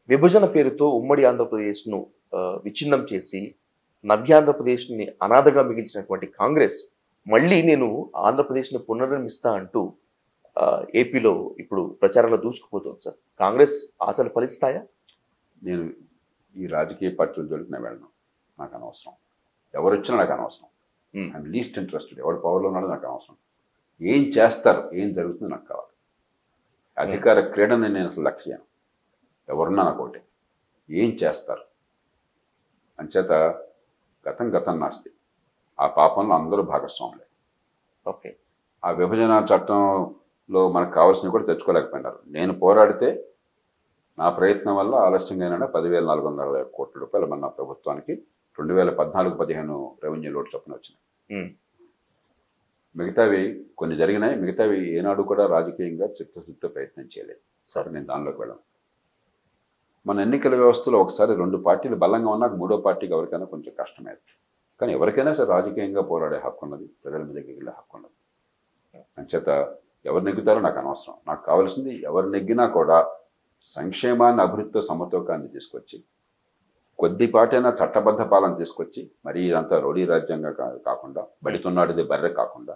విభజన పేరుతో ఉమ్మడి ఆంధ్రప్రదేశ్ను విచ్ఛిన్నం చేసి నవ్యాంధ్రప్రదేశ్ని అనాథగా మిగిల్చినటువంటి కాంగ్రెస్ మళ్ళీ నేను ఆంధ్రప్రదేశ్ని పునర్నిర్మిస్తా అంటూ ఏపీలో ఇప్పుడు ప్రచారంలో దూసుకుపోతుంది సార్. కాంగ్రెస్ ఆశలు ఫలిస్తాయా? నేను ఈ రాజకీయ పార్టీల జోలికి నేను వెళ్ళను. నాకు అనవసరం. ఎవరు వచ్చినా నాకు అనవసరం. I'm least interested. ఎవరు పవర్లో ఉన్నాడో నాకు అనవసరం. ఏం చేస్తారు, ఏం జరుగుతుందో నాకు కావాలి. అధికార క్రీడని నేను అసలు లక్ష్యం. ఎవరున్నా నాకు ఒకటి, ఏం చేస్తారు అంచేత గతం నాస్తి. ఆ పాపంలో అందరూ భాగస్వాములే. ఓకే, ఆ విభజన చట్టంలో మనకు కావాల్సినవి కూడా తెచ్చుకోలేకపోయినారు. నేను పోరాడితే నా ప్రయత్నం వల్ల ఆలస్యంగా 10,460 కోట్ల రూపాయలు మన ప్రభుత్వానికి 2014-15 రెవెన్యూ లోటు చొప్పున వచ్చినాయి. మిగతావి కొన్ని జరిగినాయి. మిగతావి ఏనాడు కూడా రాజకీయంగా చిత్తశుద్ధితో ప్రయత్నం చేయలేదు. సరే, నేను దానిలోకి వెళ్ళను. మన ఎన్నికల వ్యవస్థలో ఒకసారి 2 పార్టీలు బలంగా ఉన్నాక 3వ పార్టీకి ఎవరికైనా కొంచెం కష్టమే. కానీ ఎవరికైనా సరే రాజకీయంగా పోరాడే హక్కు ఉన్నది, ప్రజల మీదకి వెళ్ళే హక్కు ఉన్నది. అంచేత ఎవరు నెగ్గుతారో నాకు అనవసరం. నాకు కావాల్సింది ఎవరు నెగ్గినా కూడా సంక్షేమాన్ని, అభివృద్ధితో సమతూకాన్ని తీసుకొచ్చి, కొద్దిపాటైనా చట్టబద్ధ పాలన తీసుకొచ్చి, మరి ఇదంతా రౌడీ రాజ్యంగా కాకుండా, బడితున్నాడిది బర్రె కాకుండా,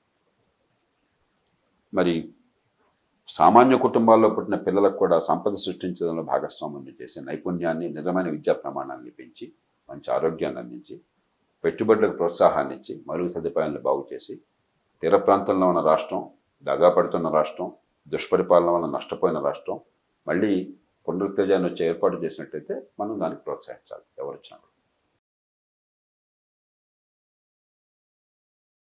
మరి సామాన్య కుటుంబాల్లో పుట్టిన పిల్లలకు కూడా సంపద సృష్టించడంలో భాగస్వామ్యం చేసి, నైపుణ్యాన్ని, నిజమైన విద్యా ప్రమాణాన్ని పెంచి, మంచి ఆరోగ్యాన్ని అందించి, పెట్టుబడులకు ప్రోత్సాహాన్ని ఇచ్చి, మరుగు సదుపాయాలను బాగు చేసి, తీర ప్రాంతంలో ఉన్న రాష్ట్రం, దగాపడుతున్న రాష్ట్రం, దుష్పరిపాలన వల్ల నష్టపోయిన రాష్ట్రం మళ్ళీ పునరుత్తేజాన్ని వచ్చే ఏర్పాటు చేసినట్టయితే మనం దానికి ప్రోత్సహించాలి ఎవరు వచ్చినప్పుడు.